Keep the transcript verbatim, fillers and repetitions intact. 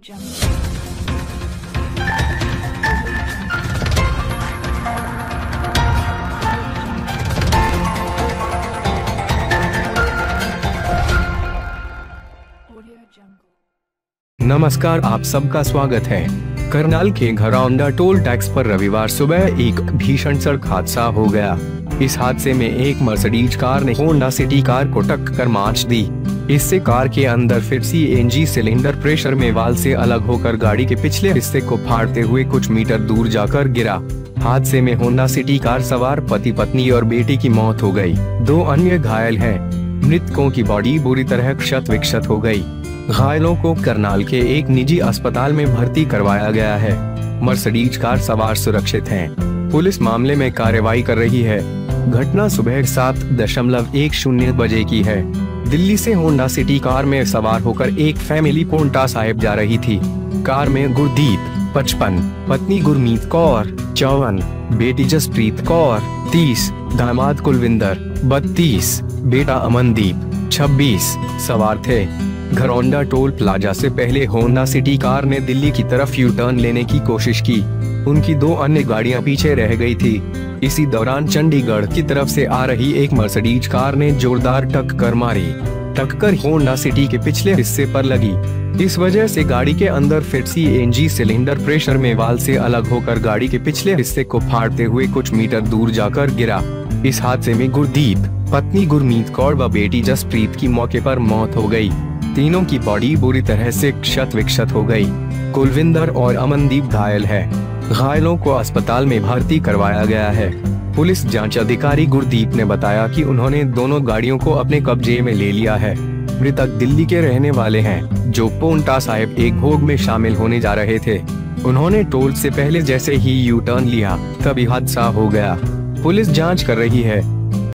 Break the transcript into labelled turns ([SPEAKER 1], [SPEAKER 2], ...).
[SPEAKER 1] नमस्कार, आप सबका स्वागत है। करनाल के घरौंडा टोल टैक्स पर रविवार सुबह एक भीषण सड़क हादसा हो गया। इस हादसे में एक मर्सिडीज कार ने होंडा सिटी कार को टक्कर मार दी। इससे कार के अंदर फिर C N G cylinder pressure में वाल्व से अलग होकर गाड़ी के पिछले हिस्से को फाड़ते हुए कुछ मीटर दूर जाकर गिरा। हादसे में होंडा सिटी कार सवार पति पत्नी और बेटी की मौत हो गई। दो अन्य घायल हैं। मृतकों की बॉडी बुरी तरह क्षत विक्षत हो गई। घायलों को करनाल के एक निजी अस्पताल में भर्ती करवाया गया है। मर्सिडीज कार सवार सुरक्षित हैं। पुलिस मामले में कार्रवाई कर रही है। घटना सुबह सात दशमलव एक शून्य बजे की है। दिल्ली से होंडा सिटी कार में सवार होकर एक फैमिली पोंटा साहिब जा रही थी। कार में गुरदीप पचपन, पत्नी गुरमीत कौर चौवन, बेटी जसप्रीत कौर तीस, दामाद कुलविंदर बत्तीस, बेटा अमनदीप छब्बीस सवार थे। घरौंडा टोल प्लाजा से पहले होंडा सिटी कार ने दिल्ली की तरफ यू टर्न लेने की कोशिश की। उनकी दो अन्य गाड़ियां पीछे रह गई थी। इसी दौरान चंडीगढ़ की तरफ से आ रही एक मर्सिडीज कार ने जोरदार टक्कर मारी। टक्कर होंडा सिटी के पिछले हिस्से पर लगी। इस वजह से गाड़ी के अंदर फिर C N G cylinder pressure में वाल्व से अलग होकर गाड़ी के पिछले हिस्से को फाड़ते हुए कुछ मीटर दूर जाकर गिरा। इस हादसे में गुरदीप, पत्नी गुरमीत कौर व बेटी जसप्रीत की मौके पर मौत हो गई। तीनों की बॉडी बुरी तरह से क्षत विक्षत हो गई। कुलविंदर और अमनदीप घायल है। घायलों को अस्पताल में भर्ती करवाया गया है। पुलिस जांच अधिकारी गुरदीप ने बताया कि उन्होंने दोनों गाड़ियों को अपने कब्जे में ले लिया है। मृतक दिल्ली के रहने वाले हैं, जो पोंटा साहिब एक भोग में शामिल होने जा रहे थे। उन्होंने टोल से पहले जैसे ही यू टर्न लिया तभी हादसा हो गया। पुलिस जाँच कर रही है।